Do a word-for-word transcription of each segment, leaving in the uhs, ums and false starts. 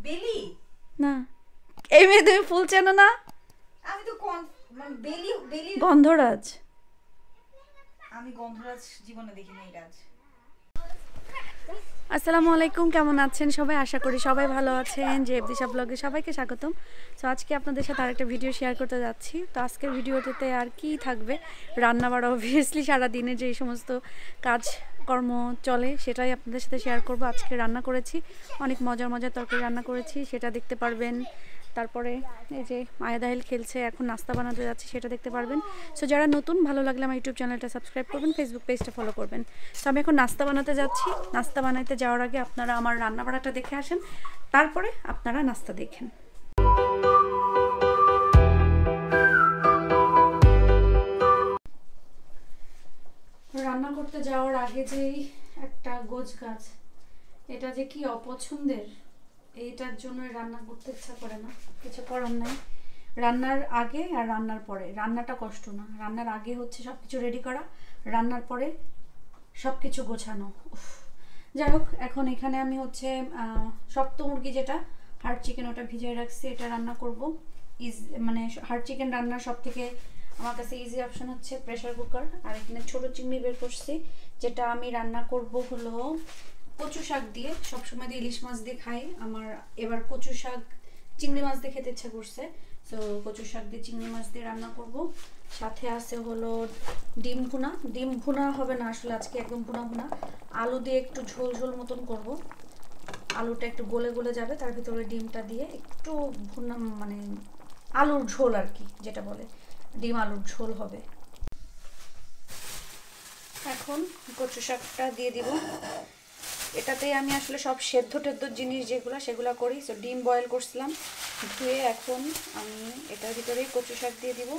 বেলি না এই মেয়ে তুমি ফুল চেনো না? আমি তো মানে বেলি বেলি গন্ধরাজ। আমি গন্ধরাজ জীবনে দেখিনি এই গাছ। আসসালামু আলাইকুম, কেমন আছেন সবাই? আশা করি সবাই ভালো আছেন। যে দিশা ব্লগে সবাইকে স্বাগতম। তো আজকে আপনাদের সাথে আরেকটা ভিডিও শেয়ার করতে যাচ্ছি। তো আজকের ভিডিওতে আর কি থাকবে, রান্না বাড়া অবভিয়াসলি সারাদিনে যে সমস্ত কাজ কর্ম চলে সেটাই আপনাদের সাথে শেয়ার করব। আজকে রান্না করেছি, অনেক মজার মজার তরকারি রান্না করেছি, সেটা দেখতে পারবেন। তারপরে এই যে মায়াদাহিল খেলছে, এখন নাস্তা বানাতে যাচ্ছি, সেটা দেখতে পারবেন। সো যারা নতুন, ভালো লাগলে আমার ইউটিউব চ্যানেলটা সাবস্ক্রাইব করবেন, ফেসবুক পেজটা ফলো করবেন। সো আমি এখন নাস্তা বানাতে যাচ্ছি। নাস্তা বানাইতে যাওয়ার আগে আপনারা আমার রান্না বাড়াটা দেখে আসেন, তারপরে আপনারা নাস্তা দেখেন। রান্না করতে যাওয়ার আগে যেই একটা গোছ গাছ, এটা যে কি অপছন্দের, এইটার জন্য রান্না করতে ইচ্ছা করে না। কিছু করার নাই, রান্নার আগে আর রান্নার পরে। রান্নাটা কষ্ট না, রান্নার আগে হচ্ছে সব কিছু রেডি করা, রান্নার পরে সব কিছু গোছানো। যাই হোক, এখন এখানে আমি হচ্ছে শক্ত মুরগি যেটা হার্ড চিকেন, ওটা ভিজিয়ে রাখছি, এটা রান্না করব। ইজ মানে হার্ড চিকেন রান্নার সব থেকে আমার কাছে ইজি অপশন হচ্ছে প্রেশার কুকার। আর এখানে ছোটো চিংড়ি বের করছি, যেটা আমি রান্না করব হলো কচু শাক দিয়ে। সবসময় দিয়ে ইলিশ মাছ দিয়ে খাই, আমার এবার কচু শাক চিংড়ি মাছ দিয়ে খেতে ইচ্ছা করছে। তো কচু শাক দিয়ে চিংড়ি মাছ দিয়ে রান্না করব। সাথে আছে হলো ডিম ভুনা। ডিম ভুনা হবে না আসলে আজকে, একদম ভুনা ভুনা আলু দিয়ে একটু ঝোল ঝোল মতন করব। আলুটা একটু গলে গলে যাবে, তার ভিতরে ডিমটা দিয়ে একটু ভুনা, মানে আলুর ঝোল আর কি যেটা বলে, ডিম আলুর ঝোল হবে। এখন কচু শাকটা দিয়ে দিব। এটাতেই আমি আসলে সব সেদ্ধ টেদ্ধ জিনিস যেগুলো সেগুলো করি। সো ডিম বয়েল করছিলাম, ধুয়ে এখন আমি এটার ভিতরেই কচু শাক দিয়ে দিব।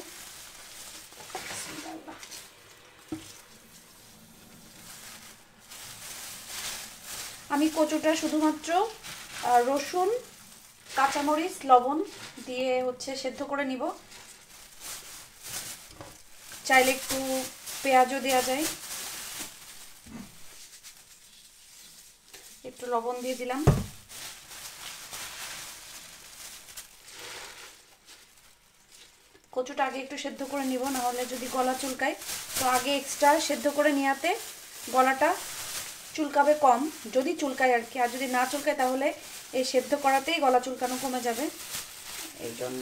আমি কচুটা শুধুমাত্র রসুন, কাঁচামরিচ, লবণ দিয়ে হচ্ছে সেদ্ধ করে নিব। চাইলে একটু পেঁয়াজও দেওয়া যায়। একটু লবণ দিয়ে দিলাম। কচুটা আগে একটু সেদ্ধ করে নিব, না হলে যদি গলা চুলকায়। তো আগে এক্সট্রা সেদ্ধ করে নিয়াতে গলাটা চুলকাবে কম, যদি চুলকায় আর কি। আর যদি না চুলকায় তাহলে এই সেদ্ধ করাতেই গলা চুলকানো কমে যাবে, এই জন্য।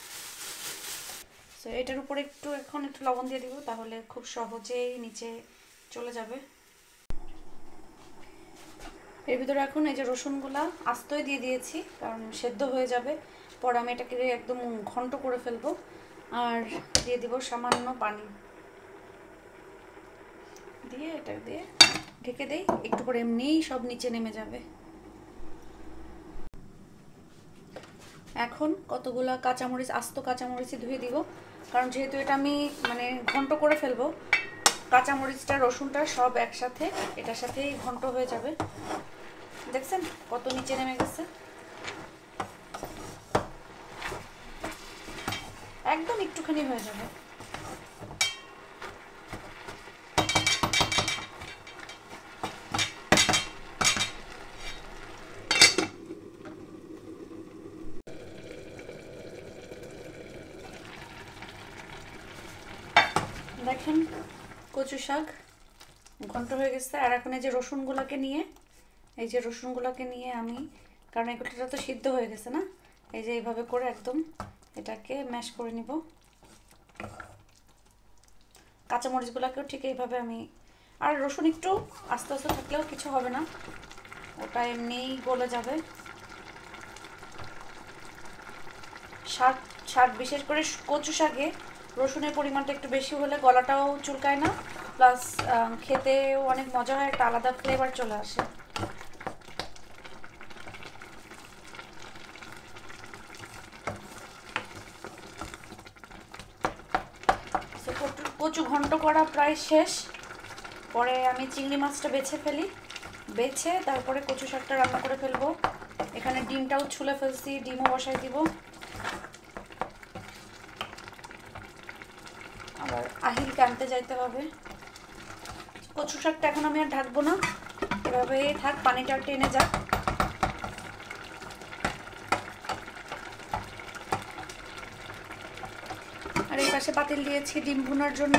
তো এটার উপরে একটু এখন একটু লবণ দিয়ে দিব, তাহলে খুব সহজেই নিচে চলে যাবে। এর ভিতরে এখন এই যে রসুনগুলা আস্তই দিয়ে দিয়েছি, কারণ সেদ্ধ হয়ে যাবে, পরে আমি এটাকে একদম ঘন্ট করে ফেলবো। আর দিয়ে দিব সামান্য পানি, দিয়ে এটা দিয়ে ঢেকে দেই, একটু পরে এমনিই সব নিচে নেমে যাবে। এখন কতগুলা কাঁচামরিচ, আস্ত কাঁচামরিচই ধুয়ে দিব, কারণ যেহেতু এটা আমি মানে ঘন্ট করে ফেলবো, কাঁচামরিচটা রসুনটা সব একসাথে এটার সাথেই ঘন্ট হয়ে যাবে। দেখছেন কত নিচে নেমে গেছে, একদম একটুখানি হয়ে যাবে। দেখেন কচু শাক ঘন্ট হয়ে গেছে। আর এখন এই যে রসুনগুলোকে নিয়ে, এই যে রসুনগুলোকে নিয়ে আমি, কারণ এগুলোটা তো সিদ্ধ হয়ে গেছে না, এই যে এইভাবে করে একদম এটাকে ম্যাশ করে নিব। কাঁচামরিচগুলোকেও ঠিক এইভাবে আমি, আর রসুন একটু আস্তে আস্তে থাকলেও কিছু হবে না, ওটা এমনিই গলে যাবে। শাক শাক বিশেষ করে কচু শাকে রসুনের পরিমাণটা একটু বেশি হলে গলাটাও চুলকায় না, প্লাস খেতেও অনেক মজা হয়, একটা আলাদা ফ্লেভার চলে আসে। কচু ঘন্ট করা প্রায় শেষ, পরে আমি চিংড়ি মাছটা বেছে ফেলি, বেছে তারপরে কচু শাকটা রান্না করে ফেলবো। এখানে ডিমটাও ছুলে ফেলছি, ডিমও বসাই দিব। আবার আহিলকে আনতে যাইতে হবে। কচু শাকটা এখন আমি আর ঢাকবো না, এভাবেই থাক, পানিটা টেনে যাক। পাশে পাতিল দিয়েছি ডিম ভুনার জন্য।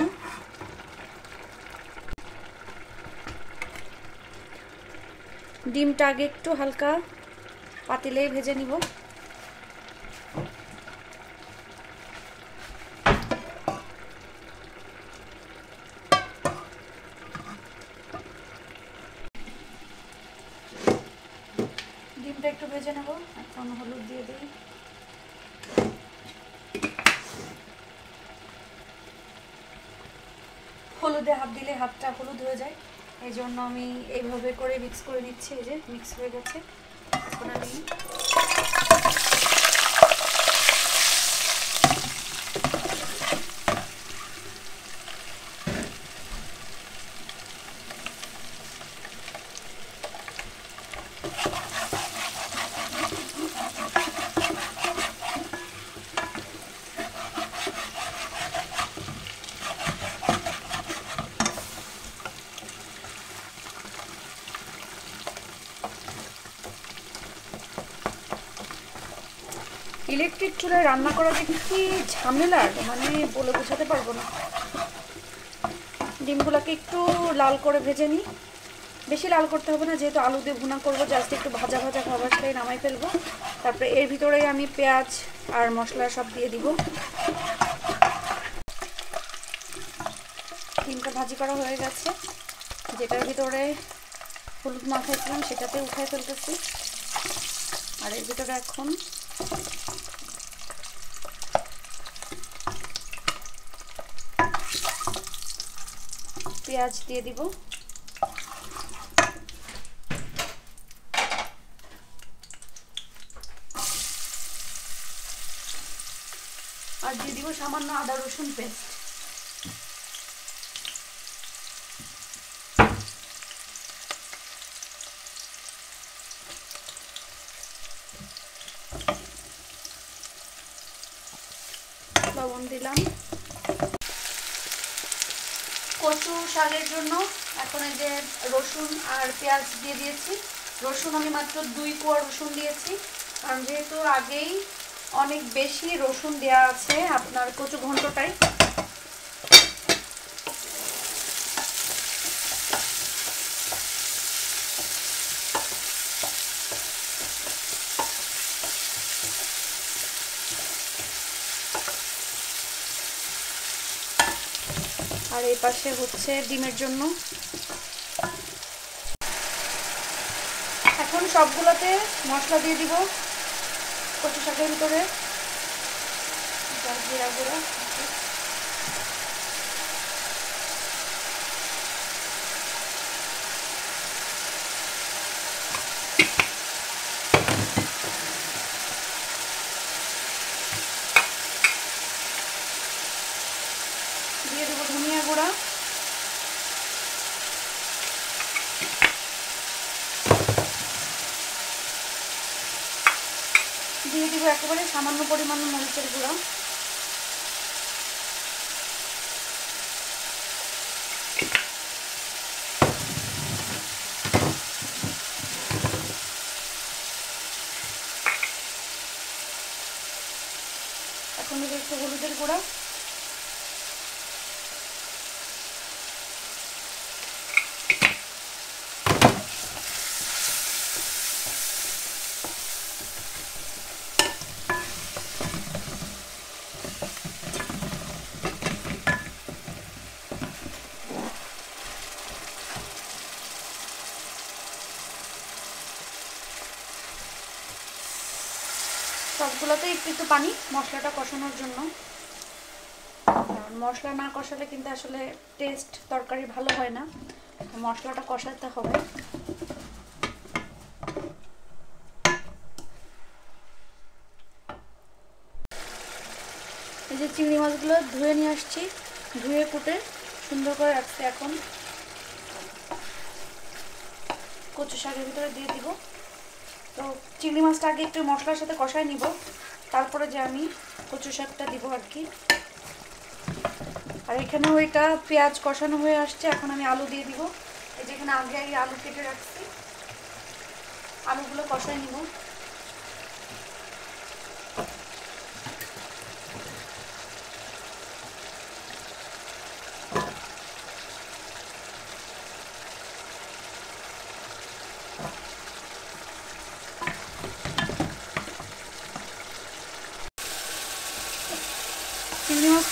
ডিমটা আগে একটু হালকা পাতিলেই ভেজে নিব। ডিমটা একটু ভেজে নেব। এখন হলুদ দিয়ে দিই। হলুদে হাত দিলে হাতটা হলুদ হয়ে যায়, এই জন্য আমি এইভাবে করে মিক্স করে নিচ্ছি। এই যে মিক্স হয়ে গেছে। এখন আমি ইলেকট্রিক চুলায় রান্না করা যে কি ঝামেলার, মানে বলে বোঝাতে পারবো না। ডিমগুলোকে একটু লাল করে ভেজে নিই। বেশি লাল করতে হবে না, যেহেতু আলু দিয়ে ভুনা করবো, জাস্ট একটু ভাজা ভাজা খাবার খেয়ে নামাই ফেলবো। তারপরে এর ভিতরে আমি পেঁয়াজ আর মশলা সব দিয়ে দিব। ডিমটা ভাজি করা হয়ে গেছে। যেটার ভিতরে হলুদ মাখাইছিলাম সেটাতে উঠাই ফেলতেছি। আর এর ভিতরে এখন পেঁয়াজ দিয়ে দিব। আর দিয়ে দিব সামান্য আদা রসুন পেস্ট। লবণ দিলাম। কচু শাকের জন্য এখন এই যে রসুন আর পেঁয়াজ দিয়ে দিয়েছি। রসুন আমি মাত্র দুই কোয়া রসুন দিয়েছি, কারণ যেহেতু আগেই অনেক বেশি রসুন দেওয়া আছে আপনার কচু ঘন্টটায়। আর এই পাশে হচ্ছে ডিমের জন্য। এখন সবগুলোতে মশলা দিয়ে দিব কচু শাকের ভিতরে। জিরা গুঁড়া, দিয়ে দেবো ধনিয়া গুঁড়া, দিয়ে দিব একেবারে সামান্য পরিমাণ মরিচের গুঁড়া। এখন দেবো একটু হলুদের গুঁড়া। সবগুলোতে একটু একটু পানি, মশলাটা কষানোর জন্য। কারণ মশলা না কষালে কিন্তু আসলে টেস্ট তরকারি ভালো হয় না, মশলাটা কষাতে হবে। এই যে চিংড়ি মাছগুলো ধুয়ে নিয়ে আসছি, ধুয়ে কুটে সুন্দর করে রাখছি। এখন কচু শাকের ভিতরে দিয়ে দিব। তো চিংড়ি মাছটা আগে একটু মশলার সাথে কষায় নিব, তারপরে যে আমি কচু শাকটা দিব আর কি। আর এখানেও এটা পেঁয়াজ কষানো হয়ে আসছে। এখন আমি আলু দিয়ে দিব। এই যেখানে আগে আগে আলু কেটে রাখছি, আলুগুলো কষায় নিব।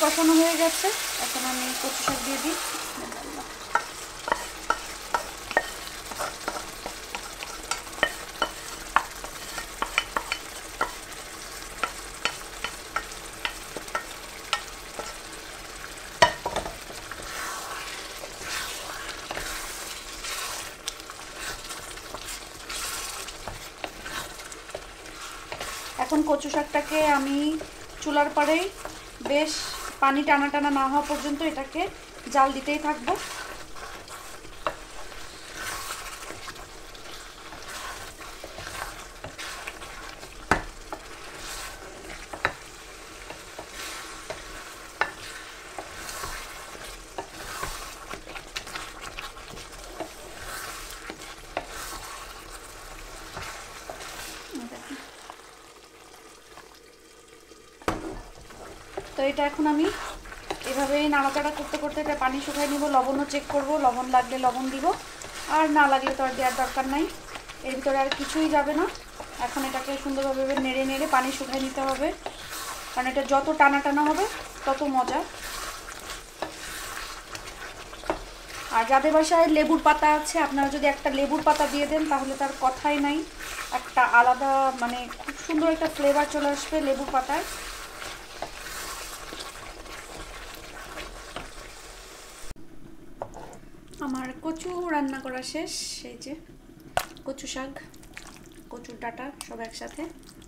কষানো হয়ে গেছে, এখন আমি কচু শাক দিয়ে দিই। এখন কচু শাকটাকে আমি চুলার পরেই বেশ পানি টানা টানা না হওয়া পর্যন্ত এটাকে জাল দিতেই থাকবো। তো এটা এখন আমি এভাবেই নাড়াচাড়া করতে করতে এটা পানি শুকাই নিব, লবণও চেক করব, লবণ লাগলে লবণ দিব, আর না লাগলে তো আর দেওয়ার দরকার নাই। এর ভিতরে আর কিছুই যাবে না। এখন এটাকে সুন্দরভাবে নেড়ে নেড়ে পানি শুকাই নিতে হবে, কারণ এটা যত টানা টানা হবে তত মজা। আর যাদের বাসায় লেবুর পাতা আছে, আপনারা যদি একটা লেবুর পাতা দিয়ে দেন তাহলে তার কথাই নাই, একটা আলাদা মানে খুব সুন্দর একটা ফ্লেভার চলে আসবে লেবুর পাতায়। আমার কচু রান্না করা শেষ। এই যে কচু শাক, কচুর ডাঁটা সব একসাথে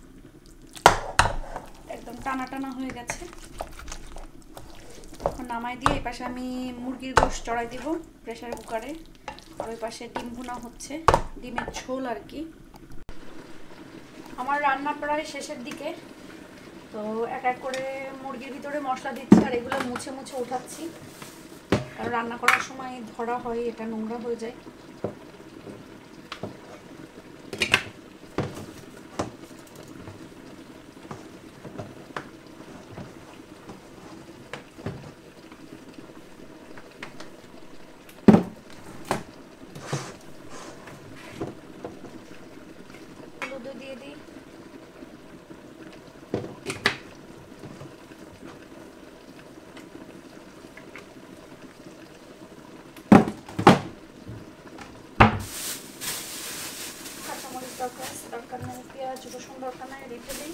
একদম টানা টানা হয়ে গেছে। এখন নামাই দিয়ে এই পাশে আমি মুরগির গোশত চড়াই দিব প্রেসার কুকারে, আর ওই পাশে ডিম ভুনা হচ্ছে, ডিমের ঝোল আর কি। আমার রান্না প্রায় শেষের দিকে, তো এক এক করে মুরগির ভিতরে মশলা দিচ্ছি আর এগুলো মুছে মুছে উঠাচ্ছি, কারণ রান্না করার সময় ধরা হয় এটা নোংরা হয়ে যায়। হলুদ দিয়ে দিই, দরকার নেই, পেঁয়াজ রসুন দরকার নেই, রেখে দিই।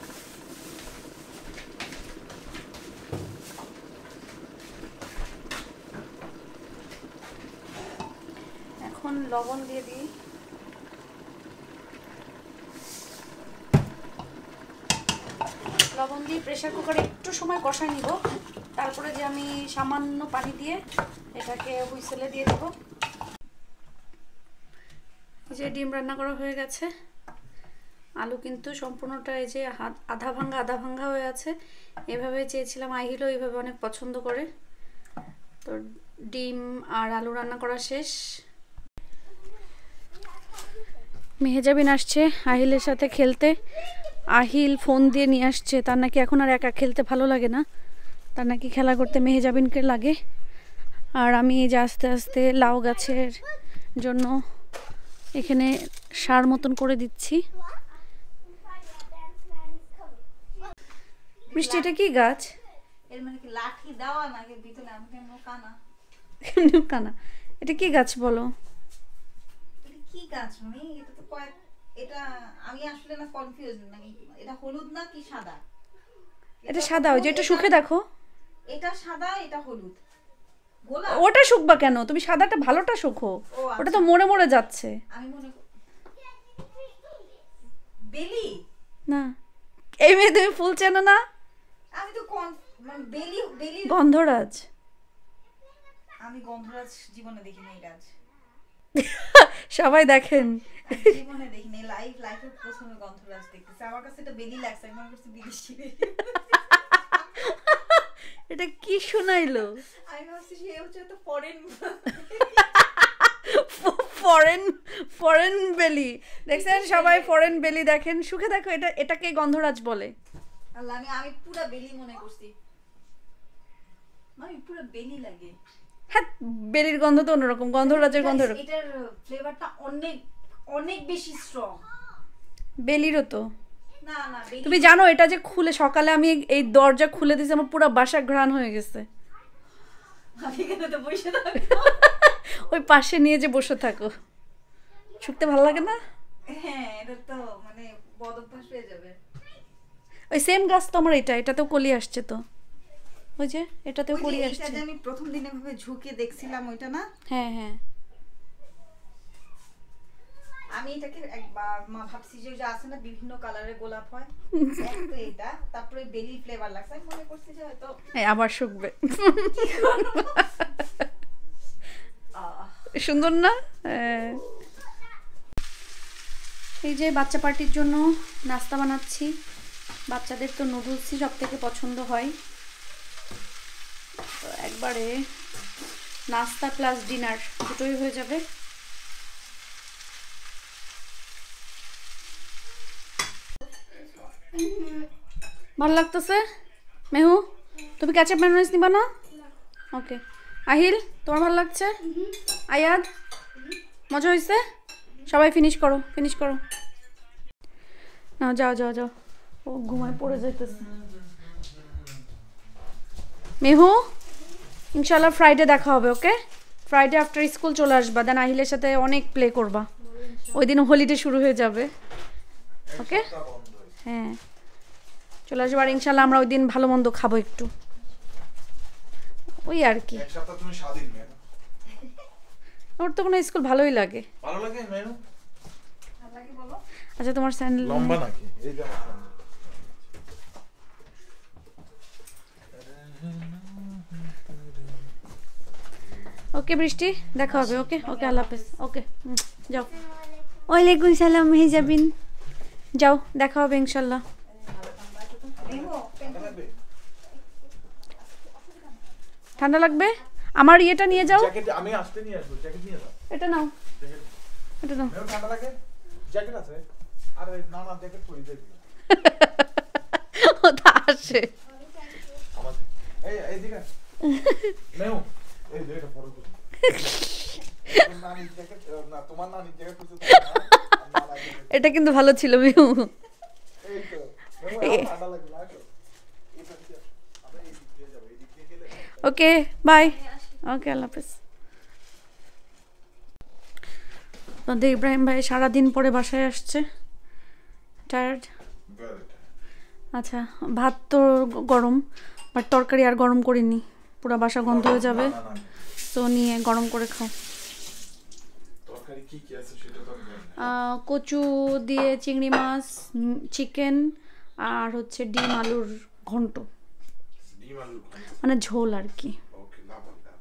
এখন লবণ দিয়ে দিই, লবণ দিয়ে প্রেসার কুকারে একটু সময় কষাই নিব, তারপরে যে আমি সামান্য পানি দিয়ে এটাকে হুইসেলে দিয়ে দেবো। এই যে ডিম রান্না করা হয়ে গেছে, আলু কিন্তু সম্পূর্ণটা এই যে আধা ভাঙ্গা আধা ভাঙ্গা হয়ে আছে, এভাবে চেয়েছিলাম। আহিলও এইভাবে অনেক পছন্দ করে। তো ডিম আর আলু রান্না করা শেষ। মেহেজাবিন আসছে আহিলের সাথে খেলতে। আহিল ফোন দিয়ে নিয়ে আসছে, তার নাকি এখন আর একা খেলতে ভালো লাগে না, তার নাকি খেলা করতে মেহেজাবিনকে লাগে। আর আমি এই যে আস্তে আস্তে লাউ গাছের জন্য এখানে সার মতন করে দিচ্ছি। মিষ্টি এটা কি গাছ? এর মানে কি লাঠি দেওয়া নাকি ভিতরে আমি কেন কানা? কানা এটা কি গাছ বলো? এটা কি গাছ মানে? এটা তো কয়েক, এটা আমি আসলে না কনফিউজ, মানে এটা হলুদ না কি সাদা? এটা সাদা, ওই যে এটা শুকে দেখো, এটা সাদা এটা হলুদ। গোলাপ ওটা শুকবা কেন? তুমি সাদাটা ভালোটা শুকো, ওটা তো মরে মরে যাচ্ছে। আমি মনে বেলি না, এই মেয়ে তুমি ফুল চেনো না? আমি তো কোন মানে বেলি বেলি গন্ধরাজ। আমি গন্ধরাজ জীবনে দেখিনি এই গাছ। সবাই দেখেন, জীবনে দেখিনি, লাইফ লাইফের প্রথম গন্ধরাজ দেখতেছি। আমার কাছে এটা বেলি লাগছে, আমার কাছে বিদেশি। এটা কি শোনাইলো? আমি ভাবছি সে হচ্ছে তো ফরেন ফরেন ফরেন বেলি দেখছেন সবাই, ফরেন বেলি দেখেন, সুখে দেখো, এটা এটাকে গন্ধরাজ বলে। আল্লাহ, আমি আমি পুরো বেলি মনে করছি, আমি পুরো বেলি লাগে। হ্যাঁ, বেলির গন্ধ তো অন্যরকম, গন্ধরাজের গন্ধ। এটার ফ্লেভারটা অনেক অনেক বেশি স্ট্রং। বেলিরও তো না না তুমি জানো এটা যে খুলে সকালে আমি এই দরজা খুলে দিয়েছি আমার পুরো বাসা ঘ্রাণ হয়ে গেছে। আমি কেন তো বসে থাকবো? ওই পাশে নিয়ে যে বসে থাকো, শুকতে ভালো লাগে না? হ্যাঁ এটা তো মানে বদ অভ্যাস হয়ে যাবে। ওই সেম গাছ তো আমার, এটা এটাতেও কলি আসছে তো, ওই যে এটাতেও ওই যে কলি এটা আসছে। যে আমি প্রথম দিন এভাবে ঝুঁকে দেখছিলাম ওইটা না? হ্যাঁ হ্যাঁ আমি এটাকে একবার মা ভাবছি যে ওই যে আছে না বিভিন্ন কালারের গোলাপ হয়, এক তো এটা, তারপরে বেলি ফ্লেভার লাগছে, আমি মনে করছি যে হয়তো এই আবার শুকবে। আহ, সুন্দর না? হ্যাঁ। এই যে বাচ্চা পার্টির জন্য নাস্তা বানাচ্ছি। বাচ্চাদের তো নুডলসই সব থেকে পছন্দ হয়, তো একবারে নাস্তা প্লাস ডিনার দুটোই হয়ে যাবে। ভালো লাগতেছে মেহু? তুমি ক্যাচআপ ম্যায়োনিজ নিবা না? ওকে। আহিল তোমার ভালো লাগছে? আয়াদ মজা হয়েছে? সবাই ফিনিশ করো, ফিনিশ করো। না যাও যাও যাও, ও ঘুমায় পড়ে যাইতেছে। মেহু ইনশাল্লাহ ফ্রাইডে দেখা হবে, ওকে? ফ্রাইডে আফটার স্কুল চলে আসবা, দেন আহিলের সাথে অনেক প্লে করবা, ওই দিন হলিডে শুরু হয়ে যাবে, ওকে? হ্যাঁ চলে আসবো, আর ইনশাল্লাহ আমরা ওই দিন ভালো মন্দ খাবো একটু, ওই আর কি। এক সপ্তাহ তুমি স্বাধীন মেনু। ওর তো কোনো স্কুল ভালোই লাগে। ভালো লাগে মেনু? ভালো লাগে বলো? আচ্ছা তোমার স্যান্ডেল লম্বা নাকি? এই যে আমার স্যান্ডেল। ওকে বৃষ্টি দেখা হবে, ওকে ওকে আল্লাহ হাফেজ, ওকে যাও। ওয়ালাইকুম সালাম মেহজাবিন, যাও দেখা হবে ইনশাল্লাহ। নেবো? ঠান্ডা লাগবে? ঠান্ডা লাগবে? আমার ইয়েটা নিয়ে যাও, জ্যাকেট আমি আসতে নিয়ে আসবো, জ্যাকেট নিয়ে যাও। এটা নাও, জ্যাকেট এটা নাও। মেনু ঠান্ডা লাগে? জ্যাকেট আছে? আরে না না জ্যাকেট পরি দেখি। ও তা আসে। আমার এই এই দিকে মেনু এই যে এটা পরে করি। তোমার নানি জ্যাকেট না তোমার নানি জ্যাকেট পরতে না। এটা কিন্তু ভালো ছিল মেহু। এই তো মেনু ঠান্ডা লাগে না তো। এটা কি আমরা এই দিক দিয়ে যাব, এই দিক দিয়ে গেলে ওকে বাই, ওকে আল্লাহ হাফেজ। তোমাদের ইব্রাহিম ভাই সারাদিন পরে বাসায় আসছে, টায়ার্ড। আচ্ছা ভাত তো গরম, বাট তরকারি আর গরম করিনি, পুরো বাসা গন্ধ হয়ে যাবে, না না তো নিয়ে গরম করে খাও। তরকারি কি কি আছে সেটা তো আমি জানি না। আহ, কচু দিয়ে চিংড়ি মাছ, চিকেন, আর হচ্ছে ডিম আলুর ঘন্ট, ডিম আলু মানে ঝোল আর কি। ওকে লাভ লাভ।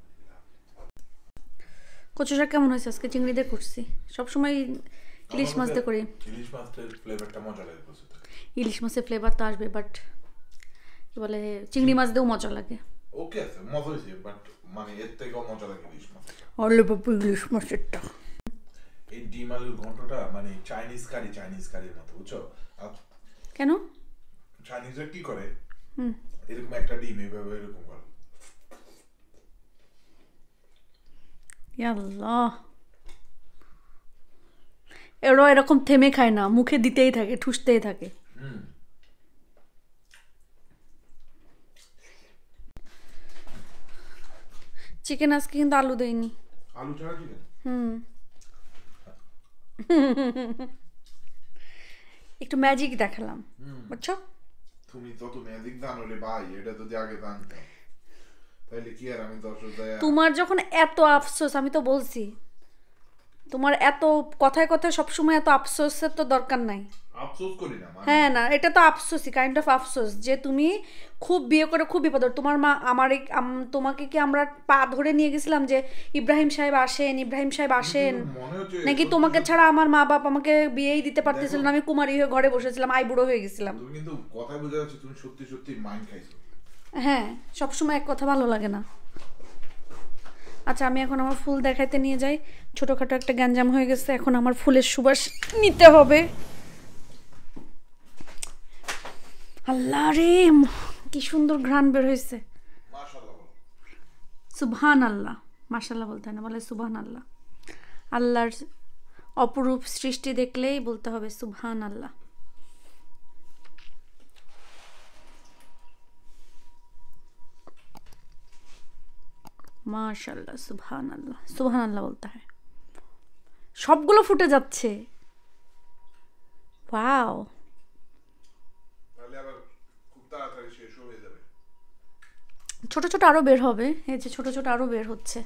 কচু শাক কেমন হয়েছে আজকে? চিংড়ি দিয়ে করছি, সবসময় ইলিশ মাছ দিয়ে করি। ইলিশ মাছের ফ্লেভারটা মজা লাগে বুঝতে। ইলিশ মাছের ফ্লেভার তো আসবে, বাট কি বলে চিংড়ি মাছ দিয়েও মজা লাগে। ওকে আছে মজা হয়েছে, বাট মানে এর থেকেও মজা লাগে ইলিশ মাছ। অলে বাপু ইলিশ মাছেরটা। এই ডিম আলুর ঘন্টটা মানে চাইনিজ কারি, চাইনিজ কারির মতো বুঝছো? আর কেন? চাইনিজরা কি করে হুম এরকম একটা ডিম এইভাবে এরকম করে। আল্লাহ, এরা এরকম থেমে খায় না, মুখে দিতেই থাকে, ঠুসতেই থাকে। হুম চিকেন আজকে কিন্তু আলু দেয়নি। আলু ছাড়া চিকেন? হুম একটু ম্যাজিক দেখালাম, বুঝছো? তুমি তত ম্যাজিক জানো রে ভাই, এটা যদি আগে জানতাম তাহলে কি আর আমি দর্শক দয়া। তোমার যখন এত আফসোস, আমি তো বলছি তোমার এত কথায় কথায় সবসময় এত আফসোসের তো দরকার নাই। আফসোস করি না মানে। হ্যাঁ না, এটা তো আফসোসই, কাইন্ড অফ আফসোস, যে তুমি খুব বিয়ে করে খুব বিপদ। তোমার মা আমার এই- আম- তোমাকে কি আমরা পা ধরে নিয়ে গেছিলাম যে ইব্রাহিম সাহেব আসেন, ইব্রাহিম সাহেব আসেন, মনে হচ্ছে নাকি তোমাকে ছাড়া আমার মা বাপ আমাকে বিয়েই দিতে পারতেছিল না, আমি কুমারী হয়ে ঘরে বসেছিলাম, আই বুড়ো হয়ে গেছিলাম। তুমি কিন্তু কথায় বোঝা যাচ্ছে তুমি সত্যি সত্যি মাইন্ড খাইছো। হ্যাঁ সবসময় এক কথা ভালো লাগে না। আচ্ছা আমি এখন আমার ফুল দেখাইতে নিয়ে যাই, ছোটোখাটো একটা গ্যাঞ্জাম হয়ে গেছে, এখন আমার ফুলের সুবাস নিতে হবে। আল্লাহ রে কি সুন্দর ঘ্রাণ বের হয়েছে, মাশাআল্লাহ বলো। সুবহান আল্লাহ, মাশাল্লাহ বলতে হয় না, বলে সুবহান আল্লাহ। আল্লাহর অপরূপ সৃষ্টি দেখলেই বলতে হবে সুবহান আল্লাহ। মাশাআল্লাহ, সুবহানাল্লাহ, সুবহানাল্লাহ বলতে হয়। সবগুলো ফুটে যাচ্ছে, ওয়াও। তাহলে আবার খুব তাড়াতাড়ি শেষ হয়ে যাবে। ছোট ছোট আরো বের হবে, এই যে ছোট ছোট আরো বের হচ্ছে।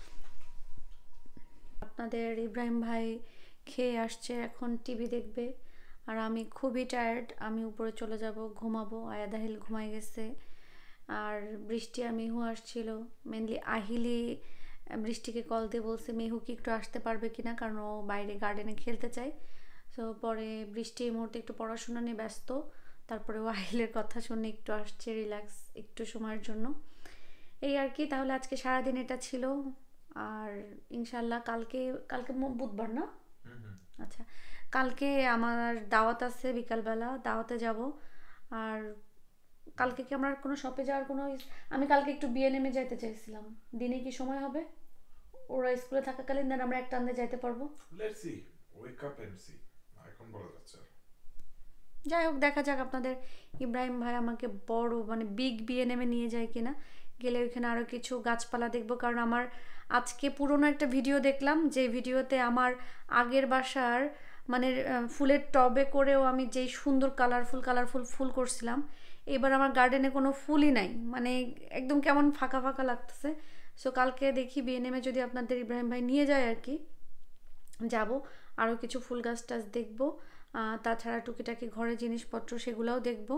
আপনাদের ইব্রাহিম ভাই খেয়ে আসছে, এখন টিভি দেখবে, আর আমি খুবই টায়ার্ড, আমি উপরে চলে যাব, ঘুমাবো। আয়াদাহিল ঘুমাই গেছে, আর বৃষ্টি আর মেহু আসছিল। মেনলি আহিলি বৃষ্টিকে কল দিয়ে বলছে মেহু কি একটু আসতে পারবে কিনা, কারণ ও বাইরে গার্ডেনে খেলতে চায়। সো পরে বৃষ্টি এই মুহূর্তে একটু পড়াশোনা নিয়ে ব্যস্ত, তারপরে ও আহিলের কথা শুনে একটু আসছে রিল্যাক্স একটু সময়ের জন্য, এই আর কি। তাহলে আজকে সারাদিন এটা ছিল, আর ইনশাল্লাহ কালকে, কালকে বুধবার না? আচ্ছা, কালকে আমার দাওয়াত আছে বিকালবেলা, দাওয়াতে যাব। আর কালকে কি আমরা কোনো শপে যাওয়ার কোনো, আমি কালকে একটু বিএনএমে যাইতে চাইছিলাম, দিনে কি সময় হবে? ওরা স্কুলে থাকাকালীন দেন আমরা একটা আন্দে যাইতে পারবো। Let's see, wake up and see, এখন বলা যাচ্ছে। যাই হোক, দেখা যাক আপনাদের ইব্রাহিম ভাই আমাকে বড় মানে বিগ বিএনএমে নিয়ে যায় কিনা। গেলে ওইখানে আরও কিছু গাছপালা দেখবো, কারণ আমার আজকে পুরনো একটা ভিডিও দেখলাম, যে ভিডিওতে আমার আগের বাসার মানে ফুলের টবে করেও আমি যেই সুন্দর কালারফুল কালারফুল ফুল করছিলাম, এবার আমার গার্ডেনে কোনো ফুলই নাই, মানে একদম কেমন ফাঁকা ফাঁকা লাগতেছে। সো কালকে দেখি বিএনএমে যদি আপনাদের ইব্রাহিম ভাই নিয়ে যায় আর কি, যাব, আরও কিছু ফুল গাছ টাছ দেখবো, তাছাড়া টুকিটাকি ঘরের জিনিসপত্র সেগুলোও দেখব,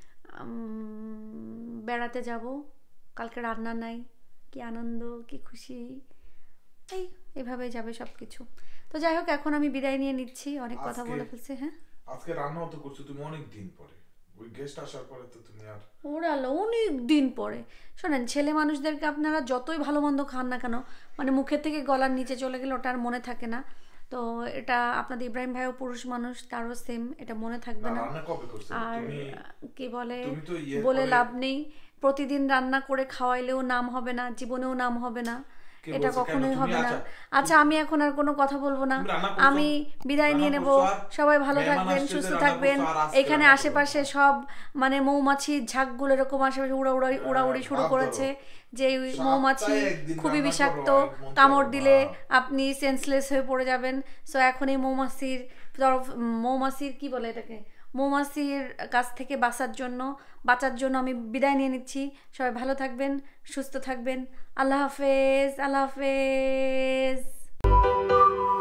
বেড়াতে যাব। কালকে রান্না নাই, কি আনন্দ, কি খুশি, এই এভাবেই যাবে সব কিছু। তো যাই হোক, এখন আমি বিদায় নিয়ে নিচ্ছি, অনেক কথা বলে ফেলছি। হ্যাঁ, আজকে রান্নাও তো করছো তুমি অনেক দিন পরে, ওই গেস্ট আসার পরে তো তুমি আর ওরালো অনেক দিন পরে। শোনেন, ছেলে মানুষদেরকে আপনারা যতই ভালো মন্দ খান না কেন, মানে মুখের থেকে গলার নিচে চলে গেলে ওটা আর মনে থাকে না। তো এটা আপনাদের ইব্রাহিম ভাইও পুরুষ মানুষ, তারও সেম, এটা মনে থাকবে না। আর কি বলে, বলে লাভ নেই, প্রতিদিন রান্না করে খাওয়াইলেও নাম হবে না, জীবনেও নাম হবে না, এটা কখনোই হবে না। আচ্ছা, আমি এখন আর কোনো কথা বলবো না, আমি বিদায় নিয়ে নেব। সবাই ভালো থাকবেন, সুস্থ থাকবেন। এখানে আশেপাশে সব মানে মৌমাছি ঝাঁকগুলো এরকম আশেপাশে উড়াউড়ি উড়াউড়ি শুরু করেছে, যে মৌমাছি খুবই বিষাক্ত, কামড় দিলে আপনি সেন্সলেস হয়ে পড়ে যাবেন। সো এখন এই মৌমাছির তরফ, মৌমাছির কি বলে এটাকে, মৌমাছির কাছ থেকে বাঁচার জন্য বাঁচার জন্য আমি বিদায় নিয়ে নিচ্ছি। সবাই ভালো থাকবেন, সুস্থ থাকবেন। আল্লাহ হাফেজ, আল্লাহ হাফেজ।